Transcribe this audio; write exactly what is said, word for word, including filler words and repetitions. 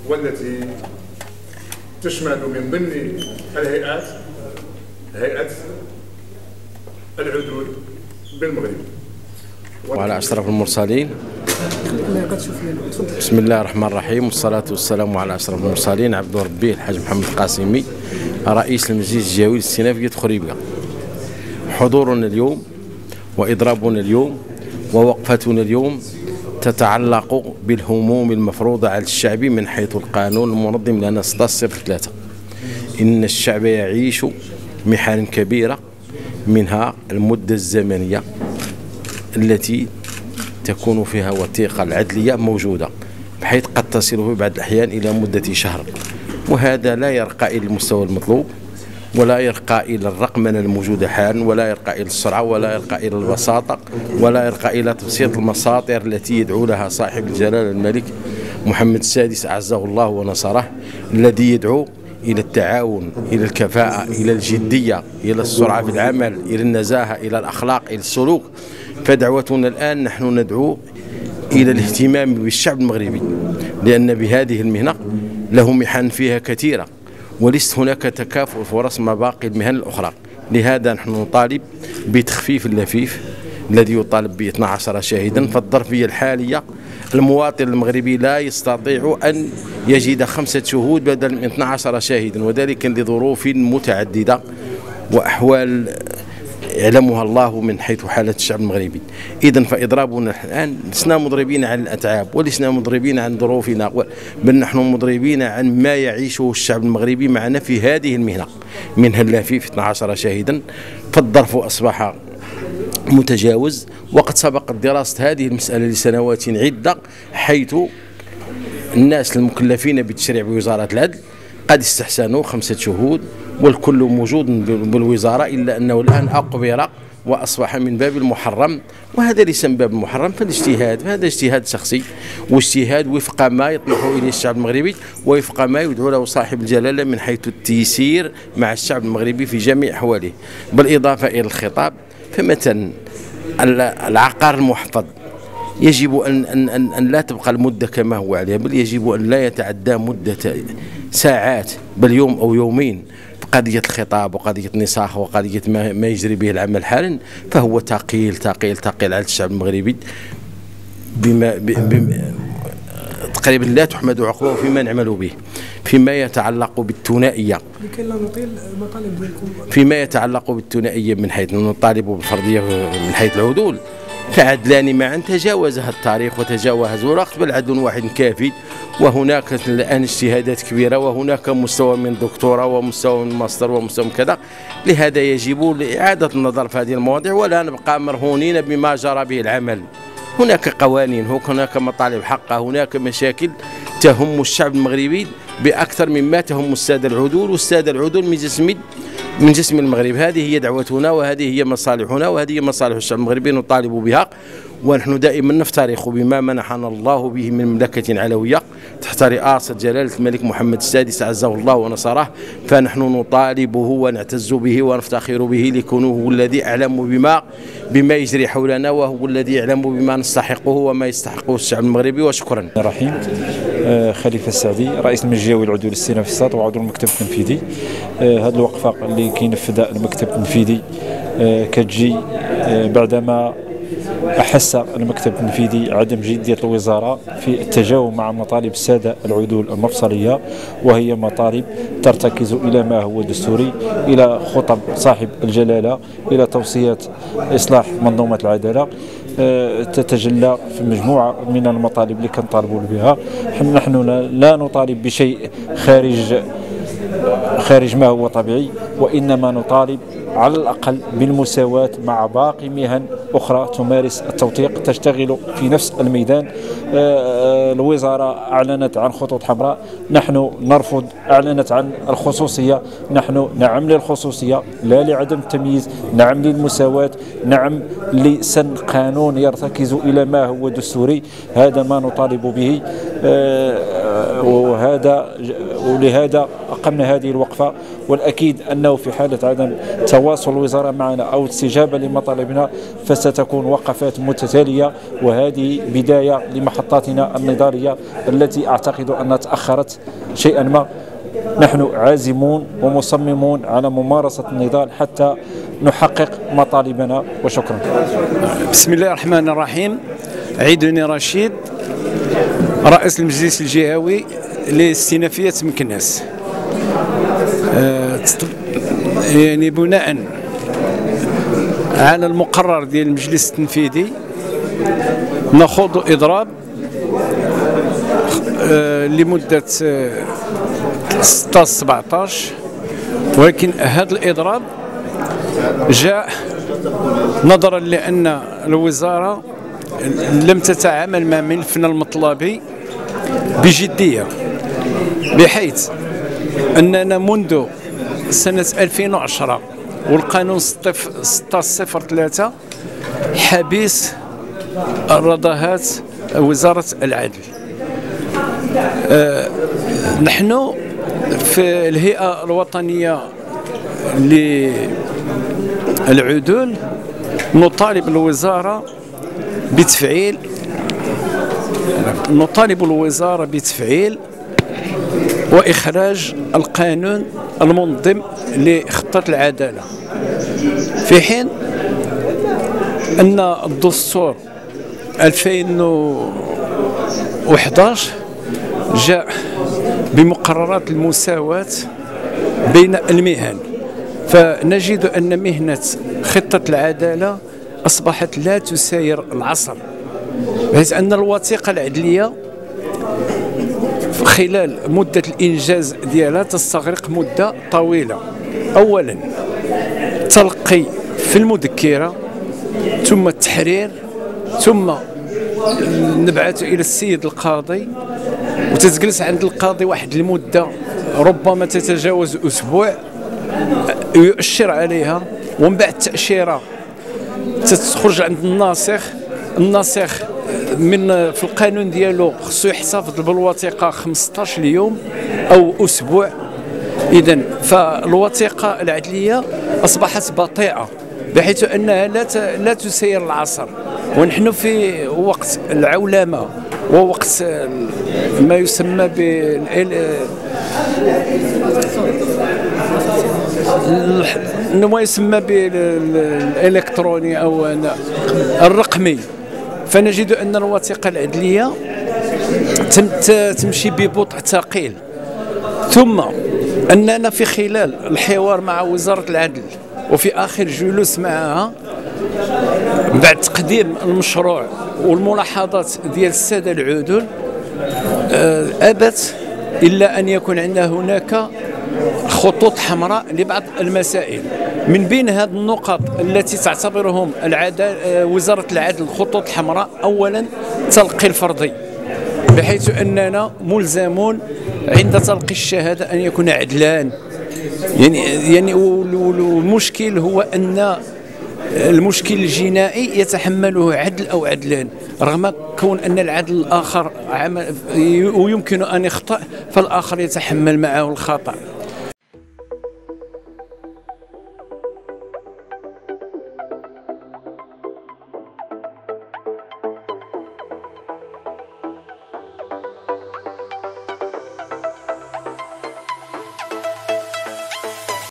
والتي تشمل من ضمن الهيئات هيئة العدول بالمغرب. وعلى أشرف المرسلين. بسم الله الرحمن الرحيم، والصلاة والسلام على أشرف المرسلين عبد ربي الحاج محمد القاسمي رئيس المجلس الجهوي الاستئنافي خريبكا. حضورنا اليوم وإضرابنا اليوم ووقفتنا اليوم تتعلق بالهموم المفروضة على الشعب من حيث القانون المنظم لنا ستة عشر صفر ثلاثة. إن الشعب يعيش محن كبيرة، منها المدة الزمنية التي تكون فيها وثيقة العدلية موجودة، بحيث قد تصل في بعض الأحيان إلى مدة شهر، وهذا لا يرقى إلى المستوى المطلوب، ولا يرقى إلى الرقمنة الموجودة حالا، ولا يرقى إلى السرعة، ولا يرقى إلى البساطة، ولا يرقى إلى تبسيط المساطر التي يدعو لها صاحب الجلالة الملك محمد السادس أعزه الله ونصره، الذي يدعو إلى التعاون، إلى الكفاءة، إلى الجدية، إلى السرعة في العمل، إلى النزاهة، إلى الأخلاق، إلى السلوك. فدعوتنا الآن نحن ندعو إلى الاهتمام بالشعب المغربي، لأن بهذه المهنة له محن فيها كثيرة، وليست هناك تكافؤ فرص مع باقي المهن الأخرى. لهذا نحن نطالب بتخفيف اللفيف الذي يطالب ب اثني عشر شاهدا. فالظرفية الحالية المواطن المغربي لا يستطيع أن يجد خمسة شهود بدل من اثني عشر شاهدا، وذلك لظروف متعددة وأحوال يعلمها الله من حيث حالة الشعب المغربي. إذن فإضرابنا الآن لسنا مضربين عن الأتعاب، ولسنا مضربين عن ظروفنا، بل نحن مضربين عن ما يعيشه الشعب المغربي معنا في هذه المهنة، منها اللافيف اثني عشر شاهدا. فالظرف أصبح متجاوز، وقد سبقت دراسة هذه المسألة لسنوات عدة، حيث الناس المكلفين بالتشريع بوزارة العدل قد استحسنوا خمسة شهود، والكل موجود بالوزارة، إلا أنه الآن أقبر وأصبح من باب المحرم، وهذا ليس من باب المحرم، فالاجتهاد هذا اجتهاد شخصي، واجتهاد وفق ما يطمح إليه الشعب المغربي، ووفق ما يدعو له صاحب الجلالة من حيث التيسير مع الشعب المغربي في جميع أحواله. بالإضافة إلى الخطاب، فمثلا العقار المحفظ يجب أن, أن, أن, أن لا تبقى المدة كما هو عليها، بل يجب أن لا يتعدى مدة ساعات، بل يوم أو يومين. قضية الخطاب وقضية النساخ وقضية ما, ما يجري به العمل حالا، فهو ثقيل ثقيل ثقيل على الشعب المغربي بما, بما تقريبا لا تحمد عقبه فيما نعمل به. فيما يتعلق بالثنائية، لكي لا نطيل المطالب ديالكم، فيما يتعلق بالثنائية من حيث نطالب بالفرضية من حيث العدول، فعدلان معا تجاوزها التاريخ وتجاوز الوقت، بل عدل واحد كافي. وهناك الآن اجتهادات كبيرة، وهناك مستوى من دكتوراه ومستوى من ماستر ومستوى من كذا. لهذا يجب إعادة النظر في هذه المواضيع، ولا نبقى مرهونين بما جرى به العمل. هناك قوانين، هناك مطالب حقه، هناك مشاكل تهم الشعب المغربي بأكثر مما تهم السادة العدول، والسادة العدول من جسم من جسم المغرب. هذه هي دعوتنا، وهذه هي مصالحنا، وهذه هي مصالح الشعب المغربي نطالب بها. ونحن دائما نفترخ بما منحنا الله به من مملكة علوية تحت رئاسة جلالة الملك محمد السادس أعزه الله ونصره، فنحن نطالبه ونعتز به ونفتخر به، لكونه هو الذي أعلم بما بما يجري حولنا، وهو الذي يعلم بما نستحقه وما يستحقه الشعب المغربي. وشكرا. الرحيم. خليفة السعدي رئيس المجلس الجهوي العدول الاستئنافي الساط وعضو المكتب التنفيذي. هذه الوقفة اللي كينفذها المكتب التنفيذي كتجي بعدما أحس المكتب التنفيذي عدم جدية الوزارة في التجاوب مع مطالب السادة العدول المفصلية، وهي مطالب ترتكز إلى ما هو دستوري، إلى خطب صاحب الجلالة، إلى توصيات إصلاح منظومة العدالة، تتجلى في مجموعة من المطالب اللي كنطالبوا بها. نحن لا نطالب بشيء خارج خارج ما هو طبيعي، وإنما نطالب على الأقل بالمساواة مع باقي مهن أخرى تمارس التوثيق، تشتغل في نفس الميدان. الوزارة أعلنت عن خطوط حمراء، نحن نرفض. أعلنت عن الخصوصية، نحن نعم للخصوصية لا لعدم التمييز، نعم للمساواة، نعم لسن قانون يرتكز إلى ما هو دستوري. هذا ما نطالب به. وهذا ولهذا أقمنا هذه الوقفة. والأكيد أنه في حالة عدم تواصل الوزارة معنا أو استجابة لمطالبنا فستكون وقفات متتالية، وهذه بداية لمحطاتنا النضالية التي أعتقد أنها تأخرت شيئا ما. نحن عازمون ومصممون على ممارسة النضال حتى نحقق مطالبنا، وشكرا. بسم الله الرحمن الرحيم. عيدوني رشيد، رئيس المجلس الجهوي لاستئنافية مكناس. يعني بناء على المقرر ديال المجلس التنفيذي نخوض إضراب لمدة ستة سبعطاش، ولكن هذا الإضراب جاء نظرا لأن الوزارة لم تتعامل مع ملفنا المطلبي بجدية، بحيث أننا منذ سنة ألفين وعشرة والقانون ستة صفر ثلاثة حبيس الرضاهات وزارة العدل. أه نحن في الهيئة الوطنية للعدول نطالب الوزارة بتفعيل نطالب الوزارة بتفعيل وإخراج القانون المنظم لخطة العدالة، في حين أن الدستور ألفين وأحد عشر جاء بمقررات المساواة بين المهن، فنجد أن مهنة خطة العدالة أصبحت لا تساير العصر، بحيث أن الوثيقة العدلية خلال مدة الإنجاز ديالها تستغرق مدة طويلة. أولا تلقي في المذكرة، ثم التحرير، ثم نبعث إلى السيد القاضي وتتجلس عند القاضي واحد المدة ربما تتجاوز أسبوع يؤشر عليها، ومن بعد التأشيرة تتخرج عند الناسخ. الناسخ من في القانون ديالو خصو يحتفظ بالوثيقة خمسطاش يوم أو أسبوع. إذن فالوثيقة العدلية أصبحت بطيئة بحيث أنها لا لا تسير العصر، ونحن في وقت العولمة ووقت ما يسمى بال ما يسمى بالإلكتروني أو الرقمي، فنجد أن الوثيقة العدلية تمشي ببطء ثقيل. ثم أننا في خلال الحوار مع وزارة العدل وفي آخر جلوس معها بعد تقديم المشروع والملاحظات ديال السادة العدول أبت إلا أن يكون عندنا هناك خطوط حمراء لبعض المسائل. من بين هذه النقط التي تعتبرهم وزارة العدل خطوط حمراء، أولا تلقي الفرضي، بحيث أننا ملزمون عند تلقي الشهادة أن يكون عدلان. يعني يعني والمشكل هو أن المشكل الجنائي يتحمله عدل أو عدلان، رغم كون أن العدل الآخر ويمكن أن يخطئ فالآخر يتحمل معه الخطأ.